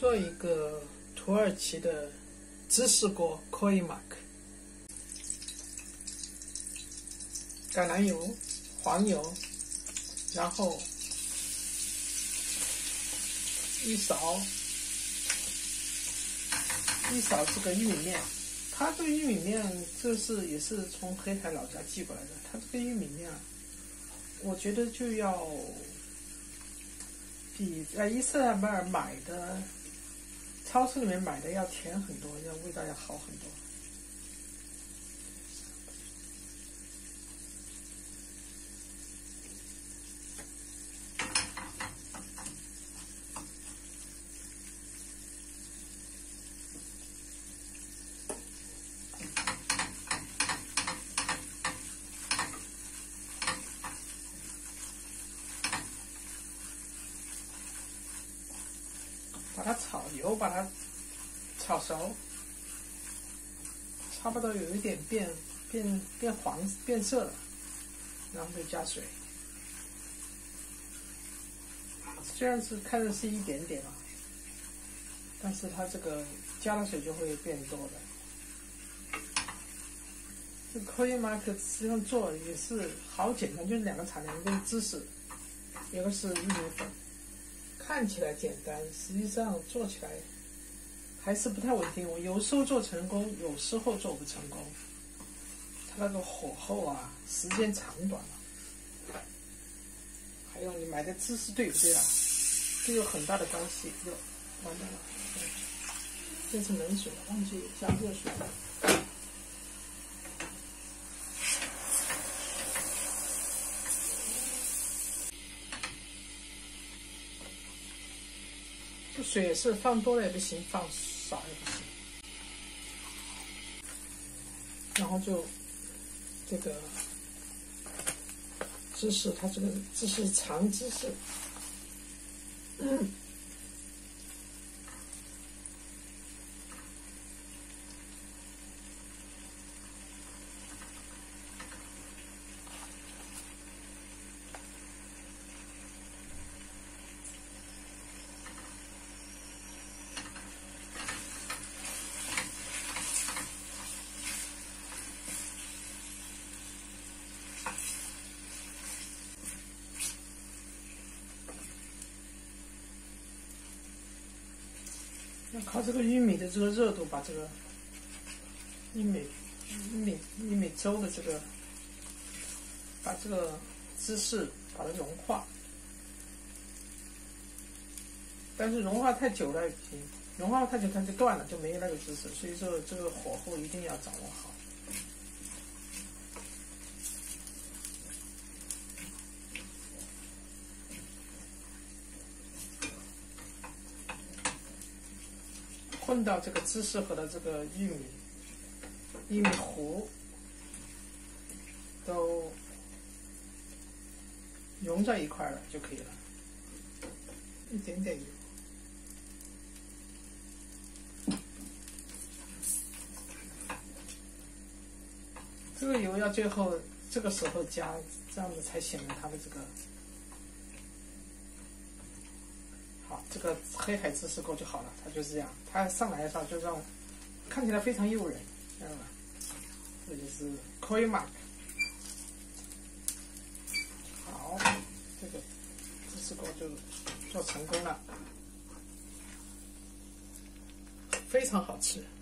做一个土耳其的芝士锅 Koymak， 橄榄油、黄油，然后一勺这个玉米面。它这个玉米面也是从黑海老家寄过来的。它这个玉米面，我觉得就要比在伊斯兰布尔买的超市里面买的要甜很多，味道要好很多。把它把它炒熟，差不多有一点变黄变色了，然后就加水。虽然是看着是一点点啊，但是它这个加了水就会变多的。这个 Koymak 实际上做也是好简单，就是2个材料，一个是芝士，一个是玉米粉。看起来简单，实际上做起来还是不太稳定。我有时候做成功，有时候做不成功。它那个火候啊，时间长短啊，还有你买的芝士对不对啊，都有很大的关系。完蛋了，这是冷水，忘记加热水了。这水也是放多了也不行，放少也不行。然后就这个芝士，它这个芝士长芝士，要靠这个玉米的这个热度，把这个玉米粥的把这个芝士把它融化。但是融化太久了也不行，融化太久它就断了，就没有那个芝士。所以说这个火候一定要掌握好。混到这个芝士和的这个玉米糊都融在一块了就可以了，一点点油。这个油要最后这个时候加，这样子才显得它的这个好。这个黑海芝士锅就好了，它就是这样。它上来的时候就让看起来非常诱人，知道吧？这就是 Koymak。好，这个芝士锅就做成功了，非常好吃。